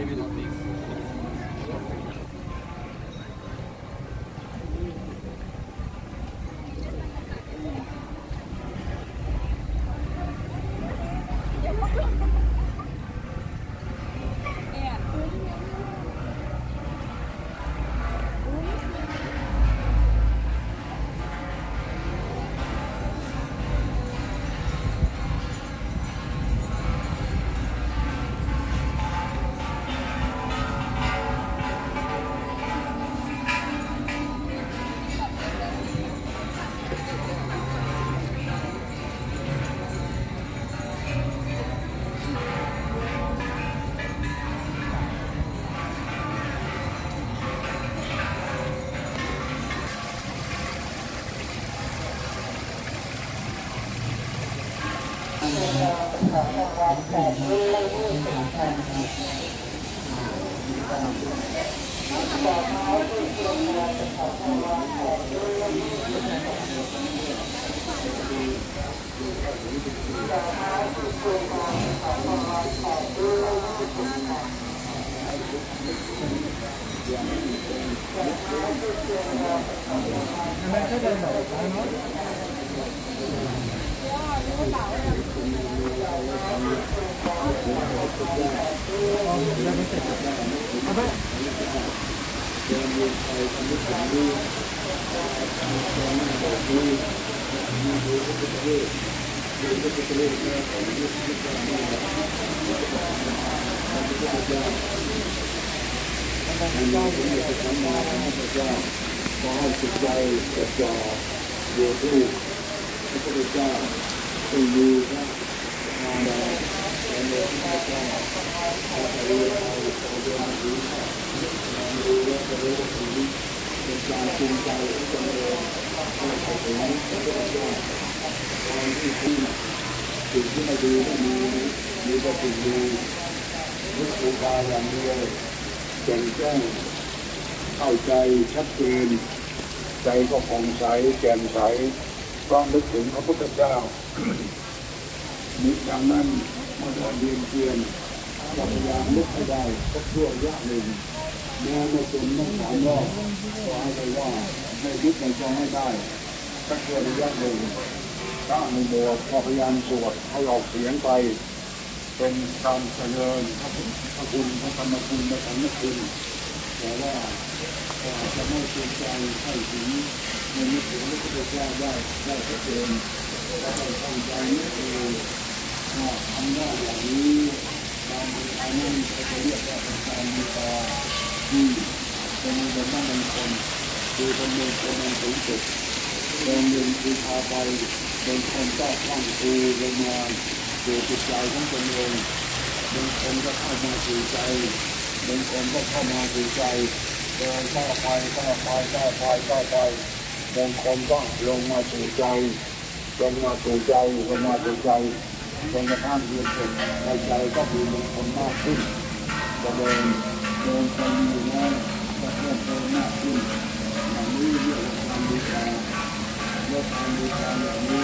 เข้าใจชัดเจนใจก็ผ่องใสแจ่มใสต้องนึกถึงพระพุทธเจ้านึกอย่างนั้นเมื่อเดินเรียนเพียรพยายามนึกให้ได้ก็ชั่วระยะหนึ่งแม้ไม่จนต้องถามว่าขอให้ได้ว่าให้ยึดในใจให้ได้สักชั่วระยะหนึ่งถ้าในโบสถ์พยายามสวดให้ออกเสียงไปเป็นการเจริญพระพุทธคุณพระธรรมคุณพระสังฆคุณแต่ว่าจะไม่เชื่อใจให้ถึงในมิตรพระพุทธเจ้าได้ชัดเจนถ้าเราตั้งใจนี่คือทำได้อย่างนี้การบูชานั้นจะเรียกว่าเป็นการบูชาที่เป็นมงคลมงคลคือเป็นมงคลอันสูงสุดเป็นเงินบูชาไปเป็นคนก็ตั้งภูลงมาสู่จิตใจของตนเองเป็นคนก็เข้ามาสู่ใจเป็นคนก็เข้ามาสู่ใจเดินก้าวไปก้าวไปก้าวไปก้าวไปบางคนก็ลงมาสู่ใจลงมาสู่ใจลงมาสู่ใจจนกระทั่งเรียนจบในใจก็มีมงคลมากขึ้นจะเดินไปอยู่แล้วก็เพิ่มเติมมากขึ้นอย่างนี้เรียกว่าการบูชาเมื่อการบูชาอย่างนี้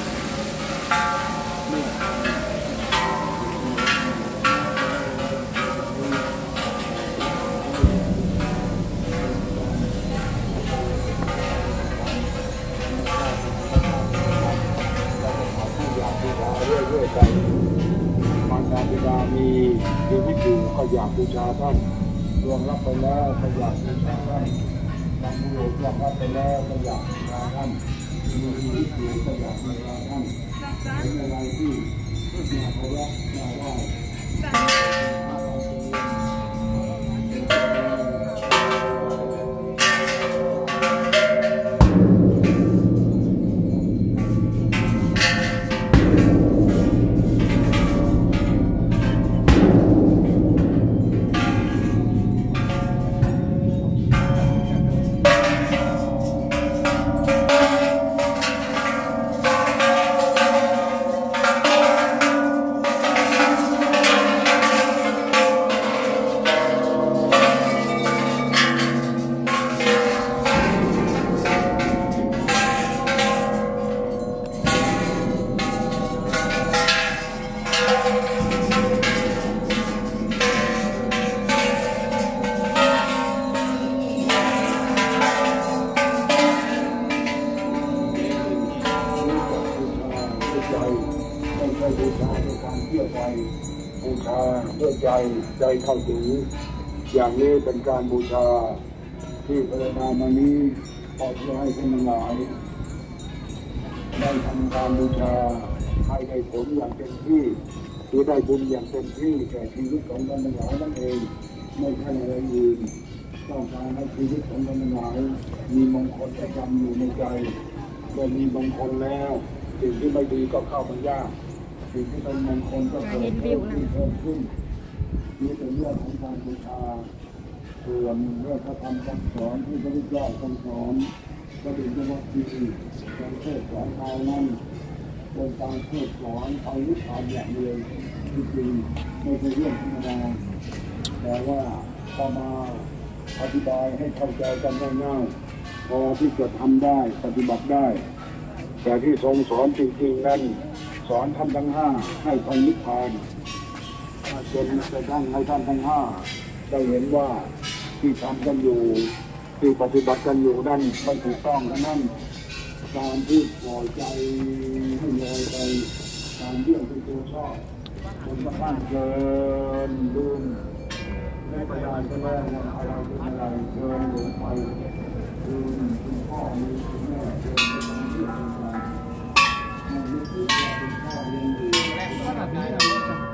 เมื่อเรื่อยๆไปมารดาบิดามีชีวิตอยู่ก็อยากบูชาท่านดวงรับไปแล้วก็อยากบูชาท่านบางผู้ดวงรับไปแล้วก็อยากบูชาท่านมีชีวิตอยู่ก็อยากบูชาท่านเป็นอะไรที่น่าเคารพน่าไหว้บูชาด้วยใจเข้าถึงอย่างนี้เป็นการบูชาที่พระนามมานี้ขอเพื่อให้ท่านทั้งหลายได้ทำการบูชาให้ได้ผลอย่างเต็มที่หรือได้บุญอย่างเต็มที่แก่ชีวิตของท่านทั้งหลายนั่นเองไม่ใช่อะไรอื่นต้องการให้ชีวิตของท่านทั้งหลายมีมงคลประจำอยู่ในใจเมื่อมีมงคลแล้วสิ่งที่ไม่ดีก็เข้ามายากสิ่งที่เป็นมงคลก็เพิ่มขึ้นนี่เป็นเรื่องของการบูชาส่วนเรื่องพระธรรมคำสอนที่พระพุทธเจ้าทรงสอนก็เป็นเรื่องที่การเทศสอนเอานั้นเป็นการเทศสอนเอาวิชาอย่างเดียวจริงๆไม่ใช่เรื่องธรรมดาแต่ว่าพอมาอธิบายให้เข้าใจกันง่ายๆพอที่จะทำได้ปฏิบัติได้แต่ที่ทรงสอนจริงๆนั้นสอนท่านทั้งห้าให้ทำนิพพานจนกระทั่งให้ท่านทั้งห้าได้เห็นว่าที่ทำกันอยู่ที่ปฏิบัติกันอยู่นั่นไม่ถูกต้องนั่นการที่ปล่อยใจให้ลอยไปการเรื่องเป็นตัวชอบคนกระทั่งเกินลืมไม่ประหยัดก็แล้ว่าอะไรเป็นอะไรเกินหลงไปลืมคุณพ่อมีคุณแม่เกินไปทำเรื่องต่างๆมันรู้สึกว่าเป็นพ่อเลี้ยงดูก็แบบนี้เราก็จะ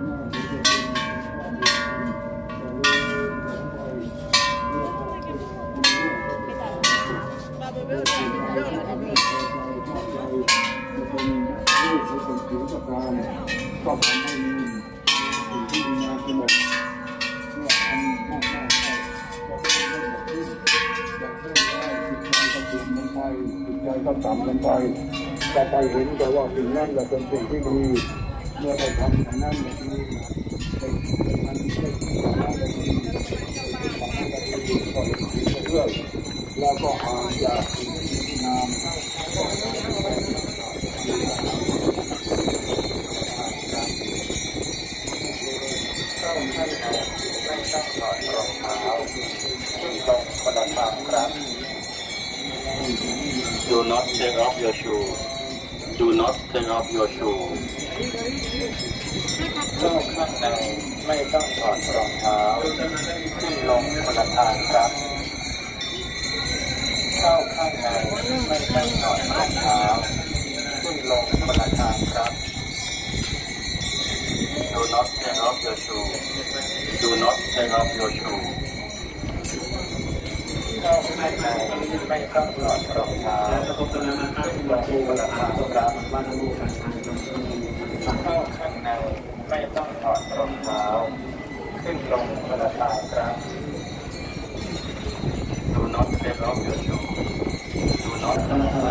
ก็ทำให้มีสิ่งที่ดีงามสงบเมื่อทำมากๆก็จะเริ่มแบบนี้แบบเริ่มแล้วจิตใจก็ดิ่งลงไปจิตใจก็ต่ำลงไปแต่ไปเห็นแต่ว่าสิ่งนั้นจะเป็นสิ่งที่ดีเมื่อเราทำอย่างนั้นแบบนี้เป็นมันเป็นสิ่งที่ดีเป็นสิ่งที่ดีก็เป็นสิ่งที่เรื่อยแล้วก็อ่านจากสิ่งที่ดีงาม Do not take off your shoe. Do not take off your shoe. เข้าข้างในไม่ต้องถอดรองเท้าขึ้นลงคนละทางครับเข้าข้างในไม่ต้องถอดรองเท้าขึ้นลงคนละทางครับ Do not take off your shoe. Do not take off your shoe. เข้าข้างในไม่ต้องถอดรองเท้าขึ้นลงคนละทางครับเข้าข้างในไม่ต้องถอดรองเท้าขึ้นลงคนละทางครับ Do not take off your shoe. Do not take off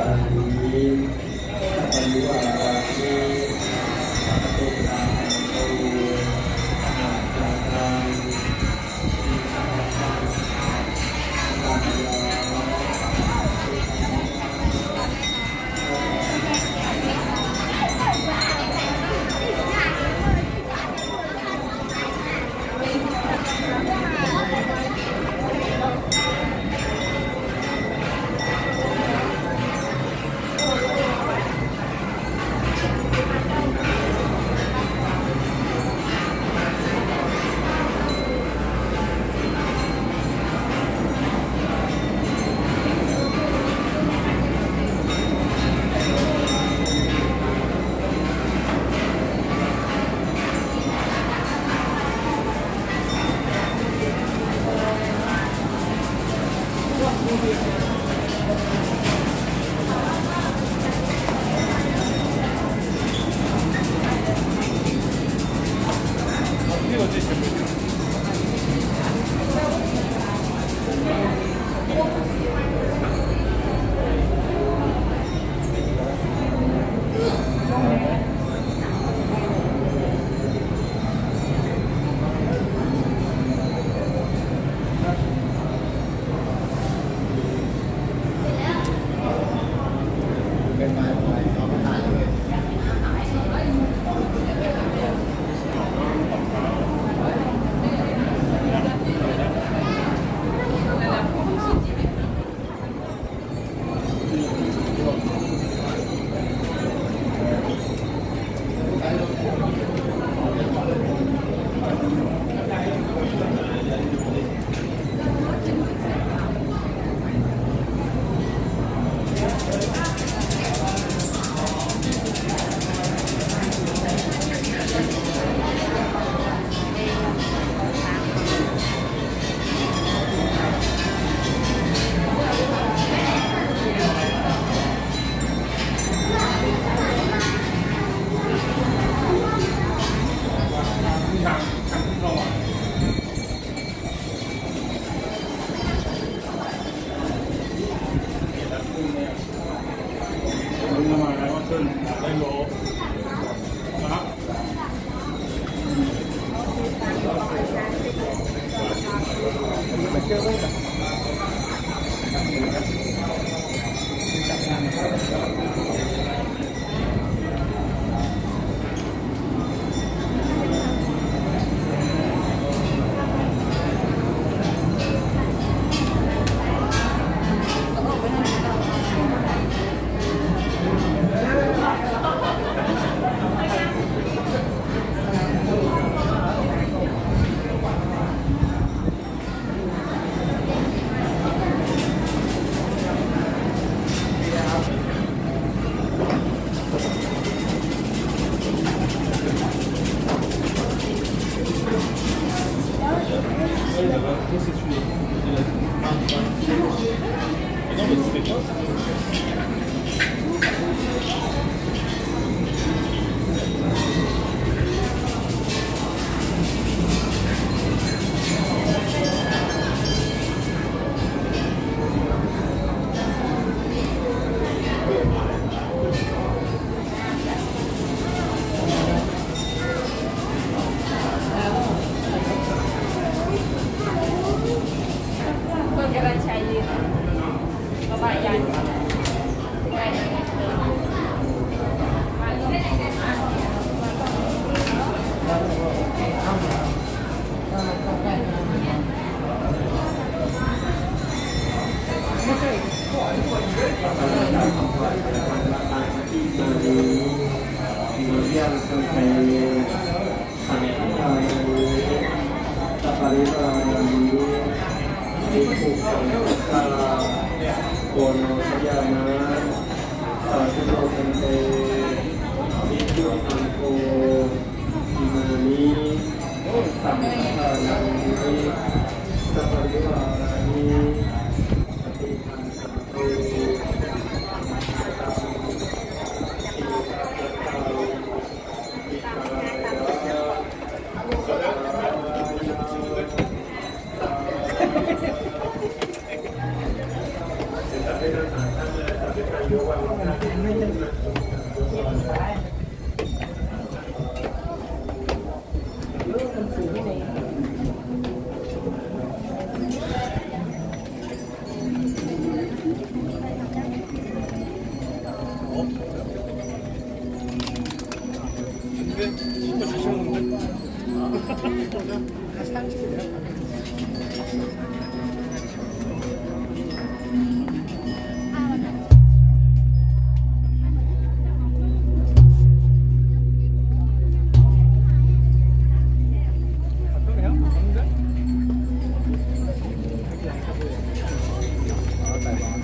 มาแล้วก็ขึ้นได้โลนะครับแต่